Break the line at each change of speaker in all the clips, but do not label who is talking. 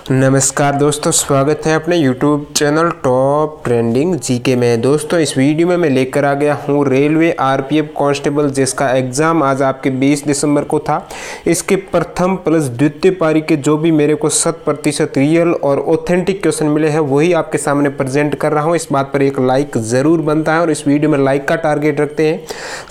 नमस्कार दोस्तों, स्वागत है अपने YouTube channel top trending GK में। दोस्तों इस वीडियो में मैं लेकर आ गया हूँ रेलवे आरपीएफ कांस्टेबल, जिसका एग्ज़ाम आज आपके 20 दिसंबर को था। इसके प्रथम प्लस द्वितीय पारी के जो भी मेरे को 100% रियल और ऑथेंटिक क्वेश्चन मिले हैं वही आपके सामने प्रेजेंट कर रहा हूँ। इस बात पर एक लाइक ज़रूर बनता है और इस वीडियो में लाइक का टारगेट रखते हैं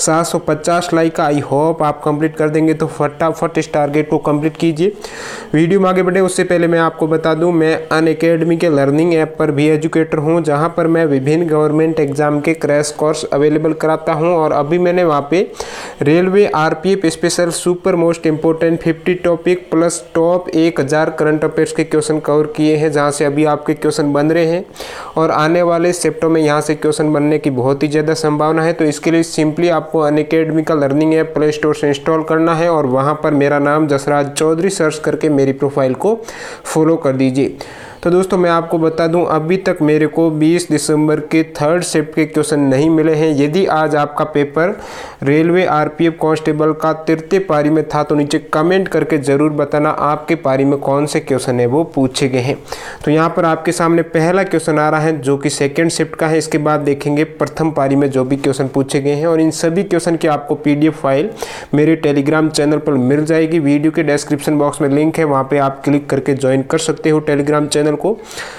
750 लाइक का। आई होप आप कंप्लीट कर देंगे, तो फटाफट इस टारगेट को कंप्लीट कीजिए। वीडियो में आगे बढ़े उससे पहले मैं आपको बता दूं, मैं अनअकैडमी के लर्निंग ऐप पर भी एजुकेटर हूं, जहां पर मैं विभिन्न गवर्नमेंट एग्जाम के क्रैश कोर्स अवेलेबल कराता हूं। और अभी मैंने वहां पे railway RPF special super most important 50 topic plus top 1000 current affairs के क्वेश्चन कवर किए हैं, जहां से अभी आपके क्वेश्चन बन रहे हैं और आने वाले शिफ्टों में यहाँ से क्वेश्चन बनने की बहुत ही ज़्यादा संभावना है। तो इसके लिए सिंपली आपको अनअकैडमी का लर्निंग ऐप प्ले स्टोर से इंस्टॉल करना है और वहाँ पर मेरा नाम जसराज चौधरी सर्च करके मेरी प्रोफाइल को फॉलो कर दीजिए। तो दोस्तों मैं आपको बता दूं, अभी तक मेरे को 20 दिसंबर के थर्ड शिफ्ट के क्वेश्चन नहीं मिले हैं। यदि आज आपका पेपर रेलवे आरपीएफ कांस्टेबल का तृतीय पारी में था तो नीचे कमेंट करके ज़रूर बताना आपके पारी में कौन से क्वेश्चन है वो पूछे गए हैं। तो यहाँ पर आपके सामने पहला क्वेश्चन आ रहा है जो कि सेकेंड शिफ्ट का है। इसके बाद देखेंगे प्रथम पारी में जो भी क्वेश्चन पूछे गए हैं, और इन सभी क्वेश्चन की आपको PDF फाइल मेरे टेलीग्राम चैनल पर मिल जाएगी। वीडियो के डिस्क्रिप्शन बॉक्स में लिंक है, वहाँ पर आप क्लिक करके ज्वाइन कर सकते हो टेलीग्राम चैनल को।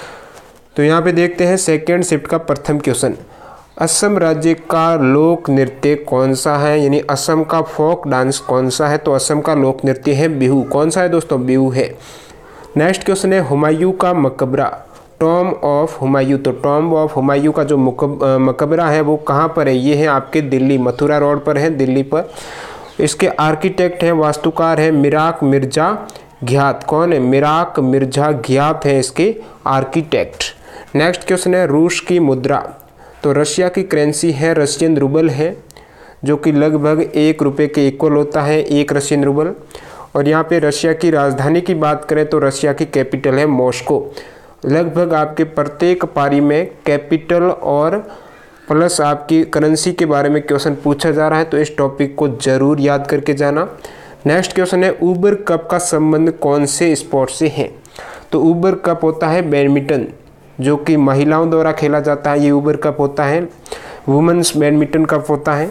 तो यहाँ पे देखते हैं सेकेंड शिफ्ट का प्रथम क्वेश्चन। असम राज्य का लोक नृत्य कौन सा है, यानी असम का फोक डांस कौन सा है? तो असम का लोक नृत्य है बिहू। कौन सा है दोस्तों? बिहू है। नेक्स्ट क्वेश्चन है हुमायूं का मकबरा, टॉम ऑफ हुमायूं। तो टॉम ऑफ हुमायूं का जो मकबरा है वो कहाँ पर है? ये है आपके दिल्ली, मथुरा रोड पर है, दिल्ली पर। इसके आर्किटेक्ट हैं, वास्तुकार है मिराक मिर्जा घियात। कौन है? मिराक मिर्जा घियात है इसके आर्किटेक्ट। नेक्स्ट क्वेश्चन है रूस की मुद्रा। तो रशिया की करेंसी है रशियन रूबल है, जो कि लगभग 1 रुपये के इक्वल होता है 1 रशियन रूबल। और यहाँ पे रशिया की राजधानी की बात करें तो रशिया की कैपिटल है मॉस्को। लगभग आपके प्रत्येक पारी में कैपिटल और प्लस आपकी करेंसी के बारे में क्वेश्चन पूछा जा रहा है, तो इस टॉपिक को ज़रूर याद करके जाना। नेक्स्ट क्वेश्चन है ऊबर कप का संबंध कौन से स्पोर्ट से है? तो ऊबर कप होता है बैडमिंटन, जो कि महिलाओं द्वारा खेला जाता है। ये ऊबर कप होता है, वुमेन्स बैडमिंटन कप होता है,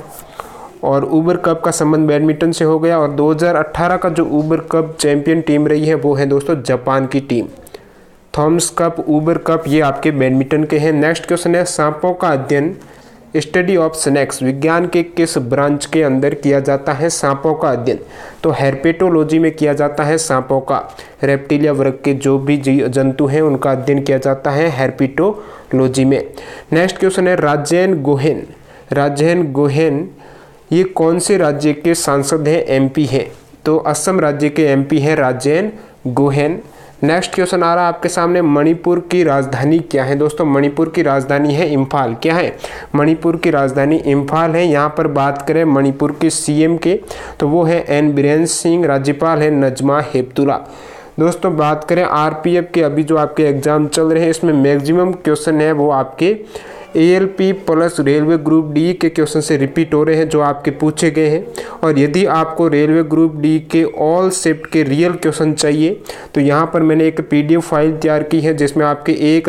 और ऊबर कप का संबंध बैडमिंटन से हो गया। और 2018 का जो ऊबर कप चैंपियन टीम रही है वो है दोस्तों जापान की team. Thomas cup, Uber cup ये आपके बैडमिंटन के हैं। नेक्स्ट क्वेश्चन है सांपों का अध्ययन स्टडी ऑफ स्नेक्स विज्ञान के किस ब्रांच के अंदर किया जाता है सांपों का अध्ययन? तो हेर्पेटोलॉजी में किया जाता है सांपों का। रेप्टिलिया वर्ग के जो भी जंतु हैं उनका अध्ययन किया जाता है हेर्पेटोलॉजी में। नेक्स्ट क्वेश्चन है राजेन गोहेन। राजेन गोहेन ये कौन से राज्य के सांसद हैं? MP है। तो असम राज्य के MP हैं राजेन गोहेन। नेक्स्ट क्वेश्चन आ रहा है आपके सामने, मणिपुर की राजधानी क्या है? दोस्तों मणिपुर की राजधानी है इम्फाल। क्या है? मणिपुर की राजधानी इम्फाल है। यहाँ पर बात करें मणिपुर के CM के तो वो है N बीरेन सिंह, राज्यपाल है नजमा हेपतुल्ला। दोस्तों बात करें RPF के अभी जो आपके एग्जाम चल रहे हैं इसमें मैक्सिमम क्वेश्चन है वो आपके ALP plus railway group D के क्वेश्चन से रिपीट हो रहे हैं जो आपके पूछे गए हैं। और यदि आपको रेलवे ग्रुप D के ऑल शिफ्ट के रियल क्वेश्चन चाहिए तो यहाँ पर मैंने एक PDF फाइल तैयार की है जिसमें आपके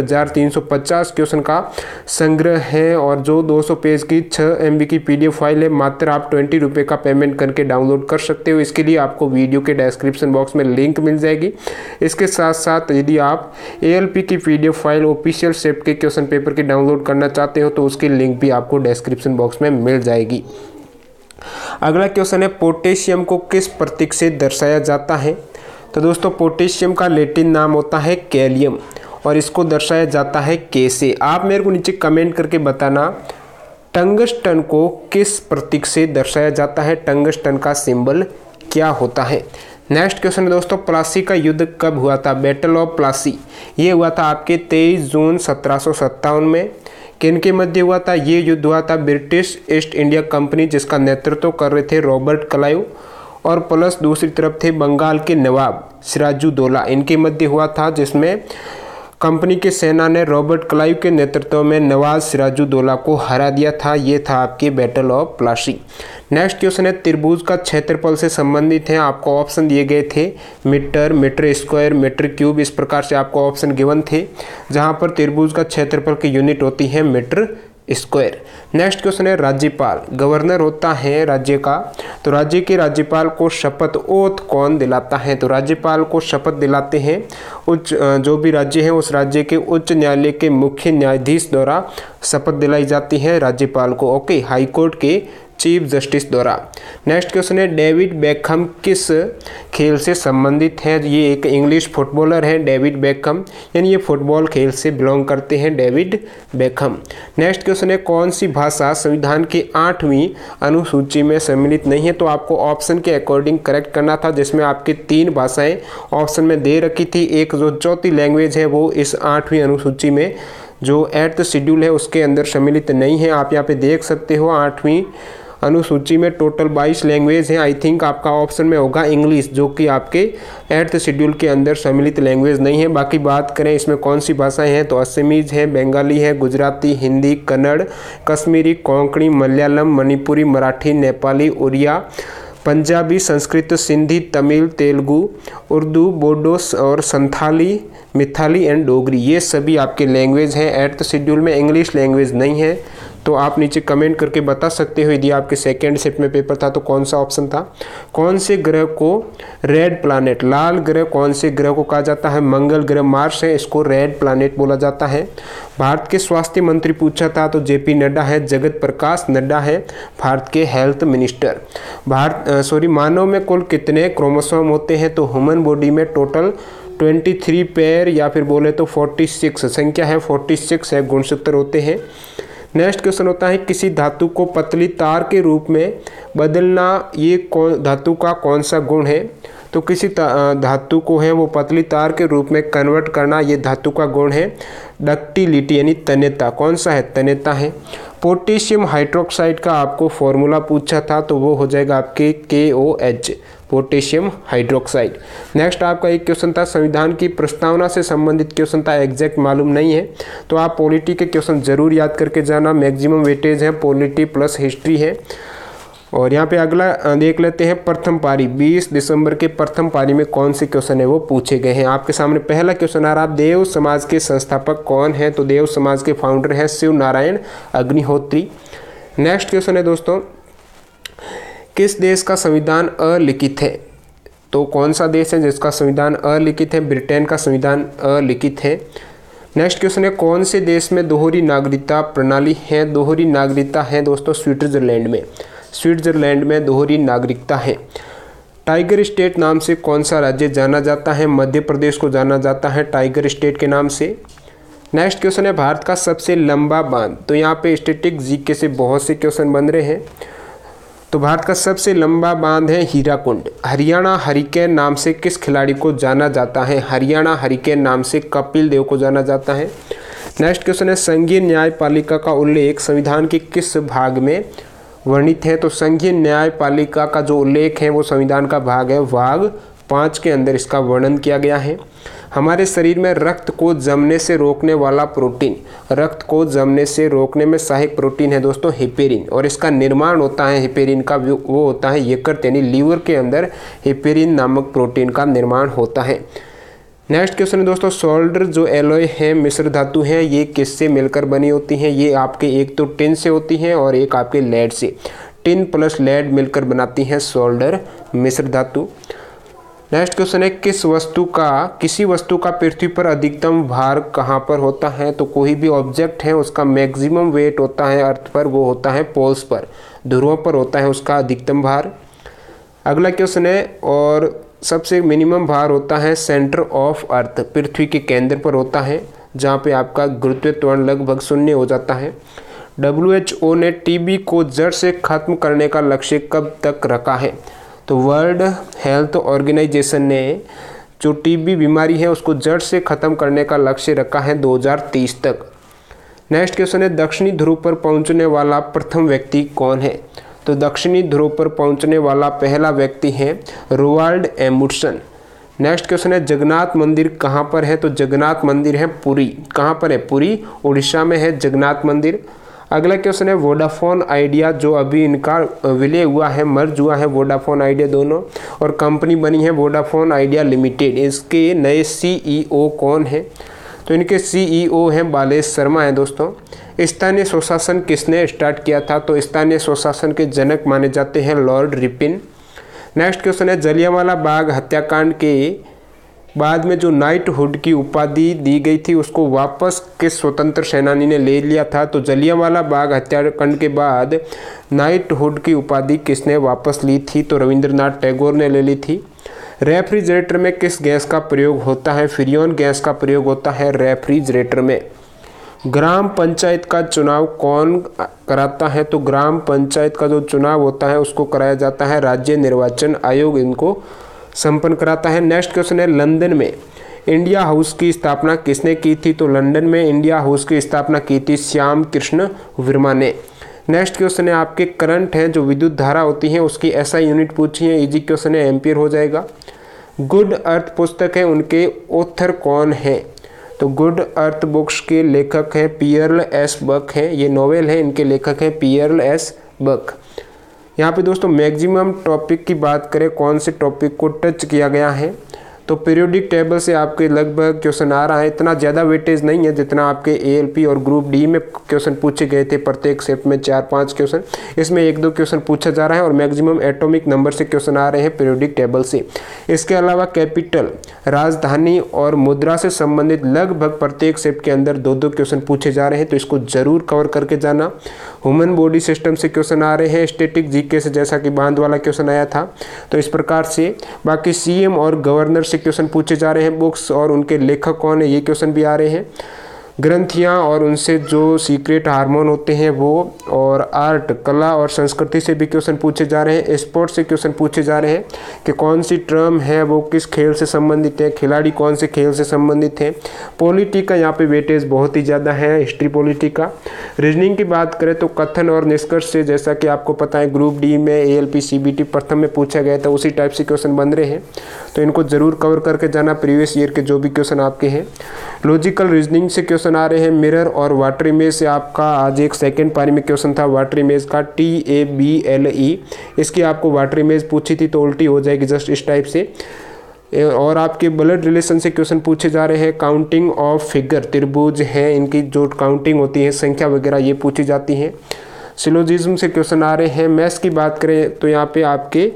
1350 क्वेश्चन का संग्रह है, और जो 200 पेज की 6 MB की PDF फाइल है मात्र आप 20 रुपये का पेमेंट करके डाउनलोड कर सकते हो। इसके लिए आपको वीडियो के डिस्क्रिप्शन बॉक्स में लिंक मिल जाएगी। इसके साथ साथ यदि आप ALP की PDF फाइल ऑफिशियल शिफ्ट के क्वेश्चन पेपर की डाउनलोड करना चाहते हो तो उसकी लिंक भी आपको डिस्क्रिप्शन बॉक्स में मिल जाएगी। अगला क्वेश्चन है पोटेशियम को किस प्रतीक से दर्शाया जाता है? तो दोस्तों पोटेशियम का लैटिन नाम होता है कैलियम और इसको दर्शाया जाता है K से। आप मेरे को नीचे कमेंट करके बताना टंगस्टन को किस प्रतीक से दर्शाया जाता है? टंगस्टन का सिंबल क्या होता है? नेक्स्ट क्वेश्चन है दोस्तों प्लासी का युद्ध कब हुआ था? बैटल ऑफ प्लासी ये हुआ था आपके 23 जून 1757 में। किन के मध्य हुआ था? ये युद्ध हुआ था ब्रिटिश ईस्ट इंडिया कंपनी जिसका नेतृत्व कर रहे थे रॉबर्ट क्लाइव, और प्लस दूसरी तरफ थे बंगाल के नवाब सिराजुद्दौला, इनके मध्य हुआ था, जिसमें कंपनी के सेना ने रॉबर्ट क्लाइव के नेतृत्व में नवाज सिराजुद्दौला को हरा दिया था। ये था आपकी battle of Plassey. Next question है त्रिभुज का क्षेत्रफल से संबंधित है। आपको ऑप्शन दिए गए थे metre, metre square, metre cube, इस प्रकार से आपको ऑप्शन गिवन थे, जहां पर त्रिभुज का क्षेत्रफल की यूनिट होती है मीटर स्क्वायर। नेक्स्ट क्वेश्चन है राज्यपाल, गवर्नर होता है राज्य का, तो राज्य के राज्यपाल को शपथ ओथ कौन दिलाता है? तो राज्यपाल को शपथ दिलाते हैं जो भी राज्य है उस राज्य के उच्च न्यायालय के मुख्य न्यायाधीश द्वारा शपथ दिलाई जाती है राज्यपाल को। ओके, हाई कोर्ट के चीफ जस्टिस द्वारा। नेक्स्ट क्वेश्चन है डेविड बेकहम किस खेल से संबंधित है? ये एक इंग्लिश फुटबॉलर है डेविड बेकहम, यानी ये फुटबॉल खेल से बिलोंग करते हैं डेविड बेकहम। नेक्स्ट क्वेश्चन है कौन सी भाषा संविधान की 8वीं अनुसूची में सम्मिलित नहीं है? तो आपको ऑप्शन के अकॉर्डिंग करेक्ट करना था, जिसमें आपकी 3 भाषाएं ऑप्शन में दे रखी थी। एक जो चौथी लैंग्वेज है वो इस 8वीं अनुसूची में जो 8th शेड्यूल है उसके अंदर सम्मिलित नहीं है। आप यहाँ पे देख सकते हो 8वीं अनुसूची में टोटल 22 लैंग्वेज हैं। आई थिंक आपका ऑप्शन में होगा इंग्लिश, जो कि आपके 8th शेड्यूल के अंदर सम्मिलित लैंग्वेज नहीं है। बाकी बात करें इसमें कौन सी भाषाएं हैं, तो असमीज है, बंगाली है, गुजराती, हिंदी, कन्नड़, कश्मीरी, कोंकणी, मलयालम, मणिपुरी, मराठी, नेपाली, उड़िया, पंजाबी, संस्कृत, सिंधी, तमिल, तेलुगु, उर्दू, बोडो और संथाली, मिथाली एंड डोगरी, ये सभी आपके लैंग्वेज हैं 8th शेड्यूल में। इंग्लिश लैंग्वेज नहीं है। तो आप नीचे कमेंट करके बता सकते हो यदि आपके सेकेंड शिफ्ट में पेपर था तो कौन सा ऑप्शन था। कौन से ग्रह को रेड प्लैनेट, लाल ग्रह कौन से ग्रह को कहा जाता है? मंगल ग्रह, मार्स है, इसको रेड प्लैनेट बोला जाता है। भारत के स्वास्थ्य मंत्री पूछा था तो जेपी नड्डा है, जगत प्रकाश नड्डा है भारत के हेल्थ मिनिस्टर। मानव में कुल कितने क्रोमोसोम होते हैं? तो ह्यूमन बॉडी में टोटल 23 पेयर या फिर बोले तो 46 संख्या है, 46 है गुणसूत्र होते हैं। नेक्स्ट क्वेश्चन होता है किसी धातु को पतली तार के रूप में बदलना, ये धातु का कौन सा गुण है? तो किसी धातु को है वो पतली तार के रूप में कन्वर्ट करना, ये धातु का गुण है डक्टिलिटी यानी तन्यता। कौन सा है? तन्यता है। पोटेशियम हाइड्रोक्साइड का आपको फॉर्मूला पूछा था तो वो हो जाएगा आपके KOH, पोटेशियम हाइड्रोक्साइड। नेक्स्ट आपका एक क्वेश्चन था संविधान की प्रस्तावना से संबंधित क्वेश्चन था, एग्जैक्ट मालूम नहीं है तो आप पॉलिटी के क्वेश्चन जरूर याद करके जाना। मैक्सिमम वेटेज है, पॉलिटी प्लस हिस्ट्री है। और यहाँ पे अगला देख लेते हैं प्रथम पारी, 20 दिसंबर के प्रथम पारी में कौन से क्वेश्चन है वो पूछे गए हैं। आपके सामने पहला क्वेश्चन आ रहा, देव समाज के संस्थापक कौन है? तो देव समाज के फाउंडर है शिव नारायण अग्निहोत्री। नेक्स्ट क्वेश्चन है दोस्तों, किस देश का संविधान अलिखित है? तो कौन सा देश है जिसका संविधान अलिखित है? ब्रिटेन का संविधान अलिखित है। नेक्स्ट क्वेश्चन है कौन से देश में दोहरी नागरिकता प्रणाली है? दोहरी नागरिकता है दोस्तों स्विट्जरलैंड में, स्विट्जरलैंड में दोहरी नागरिकता है। टाइगर स्टेट नाम से कौन सा राज्य जाना जाता है? मध्य प्रदेश को जाना जाता है टाइगर स्टेट के नाम से। नेक्स्ट क्वेश्चन है भारत का सबसे लंबा बांध, तो यहाँ पे स्टैटिक जीके से बहुत से क्वेश्चन बन रहे हैं। तो भारत का सबसे लंबा बांध है हीराकुंड। हरियाणा हरिकेन नाम से किस खिलाड़ी को जाना जाता है? हरियाणा हरिकेन नाम से कपिल देव को जाना जाता है। नेक्स्ट क्वेश्चन है संघीय न्यायपालिका का उल्लेख संविधान के किस भाग में वर्णित है? तो संघीय न्यायपालिका का जो उल्लेख है वो संविधान का भाग है भाग 5 के अंदर इसका वर्णन किया गया है। हमारे शरीर में रक्त को जमने से रोकने वाला प्रोटीन, रक्त को जमने से रोकने में सहायक प्रोटीन है दोस्तों हेपेरिन, और इसका निर्माण होता है हेपेरिन का वो होता है यकृत यानी लीवर के अंदर हेपेरिन नामक प्रोटीन का निर्माण होता है। नेक्स्ट क्वेश्चन है दोस्तों सोल्डर जो एलॉय है मिश्र धातु है ये किससे मिलकर बनी होती हैं? ये आपके एक तो टिन से होती हैं और एक आपके लेड से। टिन प्लस लेड मिलकर बनाती हैं सोल्डर मिश्र धातु। नेक्स्ट क्वेश्चन है किसी वस्तु का पृथ्वी पर अधिकतम भार कहाँ पर होता है? तो कोई भी ऑब्जेक्ट है उसका मैक्सिमम वेट होता है अर्थ पर, वो होता है पोल्स पर, ध्रुवों पर होता है उसका अधिकतम भार। अगला क्वेश्चन है और सबसे मिनिमम भार होता है सेंटर ऑफ अर्थ, पृथ्वी के केंद्र पर होता है जहाँ पे आपका गुरुत्वीय त्वरण लगभग 0 हो जाता है। WHO ने टीबी को जड़ से खत्म करने का लक्ष्य कब तक रखा है? तो वर्ल्ड हेल्थ ऑर्गेनाइजेशन ने जो टीबी बीमारी है उसको जड़ से खत्म करने का लक्ष्य रखा है 2030 तक। नेक्स्ट क्वेश्चन है दक्षिणी ध्रुव पर पहुंचने वाला प्रथम व्यक्ति कौन है? तो दक्षिणी ध्रुव पर पहुंचने वाला पहला व्यक्ति है रोवाल्ड एम्undsen। नेक्स्ट क्वेश्चन है जगन्नाथ मंदिर कहाँ पर है? तो जगन्नाथ मंदिर है पुरी। कहाँ पर है? पुरी, उड़ीसा में है जगन्नाथ मंदिर। अगला क्वेश्चन है वोडाफोन आइडिया, जो अभी इनका विलय हुआ है, मर्ज हुआ है वोडाफोन आइडिया दोनों, और कंपनी बनी है वोडाफोन आइडिया लिमिटेड। इसके नए CEO कौन है? तो इनके CEO हैं बालेश शर्मा हैं दोस्तों। स्थानीय स्वशासन किसने स्टार्ट किया था? तो स्थानीय स्वशासन के जनक माने जाते हैं लॉर्ड रिपिन। नेक्स्ट क्वेश्चन है जलियांवाला बाग हत्याकांड के बाद में जो नाइटहुड की उपाधि दी गई थी उसको वापस किस स्वतंत्र सेनानी ने ले लिया था? तो जलियांवाला बाग हत्याकांड के बाद नाइटहुड की उपाधि किसने वापस ली थी? तो रविंद्रनाथ टैगोर ने ले ली थी। रेफ्रिजरेटर में किस गैस का प्रयोग होता है? फ्रीऑन गैस का प्रयोग होता है रेफ्रिजरेटर में। ग्राम पंचायत का चुनाव कौन कराता है? तो ग्राम पंचायत का जो चुनाव होता है उसको कराया जाता है राज्य निर्वाचन आयोग, इनको संपन्न कराता है। नेक्स्ट क्वेश्चन है लंदन में इंडिया हाउस की स्थापना किसने की थी? तो लंदन में इंडिया हाउस की स्थापना की थी श्याम कृष्ण वर्मा ने। नेक्स्ट क्वेश्चन है आपके करंट है, जो विद्युत धारा होती है उसकी SI यूनिट पूछी है, इजी क्वेश्चन है, एम्पियर हो जाएगा। गुड अर्थ पुस्तक है, उनके ऑथर कौन है? तो गुड अर्थ बुक्स के लेखक हैं पियर्ल एस बक हैं, ये नोवेल है, इनके लेखक हैं पियर्ल एस बक। यहाँ पे दोस्तों मैक्सिमम टॉपिक की बात करें, कौन से टॉपिक को टच किया गया है? तो पीरियोडिक टेबल से आपके लगभग क्वेश्चन आ रहा है, इतना ज़्यादा वेटेज नहीं है जितना आपके ALP और ग्रुप D में क्वेश्चन पूछे गए थे, प्रत्येक शिफ्ट में 4-5 क्वेश्चन, इसमें 1-2 क्वेश्चन पूछा जा रहा है और मैक्सिमम एटॉमिक नंबर से क्वेश्चन आ रहे हैं पीरियोडिक टेबल से। इसके अलावा कैपिटल, राजधानी और मुद्रा से संबंधित लगभग प्रत्येक शिफ्ट के अंदर 2-2 क्वेश्चन पूछे जा रहे हैं, तो इसको जरूर कवर करके जाना। ह्यूमन बॉडी सिस्टम से क्वेश्चन आ रहे हैं, स्टैटिक GK से जैसा कि बांध वाला क्वेश्चन आया था, तो इस प्रकार से। बाकी CM और गवर्नर से क्वेश्चन पूछे जा रहे हैं, बुक्स और उनके लेखक कौन है ये क्वेश्चन भी आ रहे हैं। ग्रंथियाँ और उनसे जो सीक्रेट हार्मोन होते हैं वो, और आर्ट, कला और संस्कृति से भी क्वेश्चन पूछे जा रहे हैं। स्पोर्ट्स से क्वेश्चन पूछे जा रहे हैं कि कौन सी टर्म है वो किस खेल से संबंधित है, खिलाड़ी कौन से खेल से संबंधित है। पॉलिटी का यहाँ पे वेटेज बहुत ही ज़्यादा है, हिस्ट्री पॉलिटी का। रीजनिंग की बात करें तो कथन और निष्कर्ष से, जैसा कि आपको पता है ग्रुप D में ALP CBT प्रथम में पूछा गया था, उसी टाइप से क्वेश्चन बन रहे हैं, तो इनको जरूर कवर करके जाना, प्रीवियस ईयर के जो भी क्वेश्चन आपके हैं। लॉजिकल रीजनिंग से क्वेश्चन आ रहे हैं। मिरर और वाटर इमेज से आपका आज एक सेकंड पारी में क्वेश्चन था वाटर इमेज का, TABLE, इसकी आपको वाटर इमेज पूछी थी तो उल्टी हो जाएगी जस्ट इस टाइप से। और आपके ब्लड रिलेशन से क्वेश्चन पूछे जा रहे हैं। काउंटिंग ऑफ फिगर, त्रिभुज है, इनकी जो काउंटिंग होती है, संख्या वगैरह ये पूछी जाती हैं। सिलोजिज्म से क्वेश्चन आ रहे हैं। मैथ्स की बात करें तो यहाँ पे आपके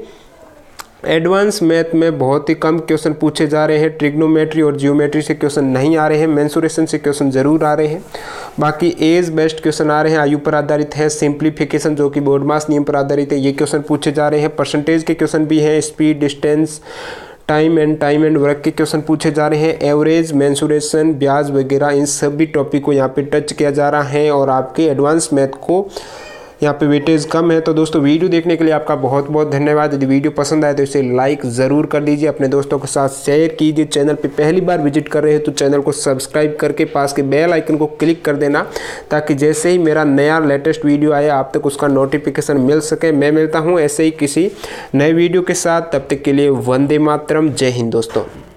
एडवांस मैथ में बहुत ही कम क्वेश्चन पूछे जा रहे हैं। ट्रिग्नोमेट्री और जियोमेट्री से क्वेश्चन नहीं आ रहे हैं। मेंसुरेशन से क्वेश्चन जरूर आ रहे हैं। बाकी एज बेस्ड क्वेश्चन आ रहे हैं, आयु पर आधारित है। सिंप्लीफिकेशन जो कि बोर्डमास नियम पर आधारित है, ये क्वेश्चन पूछे जा रहे हैं। परसेंटेज के क्वेश्चन भी हैं। Speed, distance, time and work के क्वेश्चन पूछे जा रहे हैं। एवरेज, मेंसुरेशन, ब्याज वगैरह, इन सभी टॉपिक को यहाँ पे टच किया जा रहा है और आपके एडवांस मैथ को यहाँ पे वेटेज कम है। तो दोस्तों वीडियो देखने के लिए आपका बहुत बहुत धन्यवाद। यदि वीडियो पसंद आए तो इसे लाइक ज़रूर कर दीजिए, अपने दोस्तों के साथ शेयर कीजिए। चैनल पे पहली बार विजिट कर रहे हैं तो चैनल को सब्सक्राइब करके पास के बेल आइकन को क्लिक कर देना, ताकि जैसे ही मेरा नया लेटेस्ट वीडियो आए आप तक उसका नोटिफिकेशन मिल सके। मैं मिलता हूँ ऐसे ही किसी नए वीडियो के साथ, तब तक के लिए वंदे मातरम, जय हिंद दोस्तों।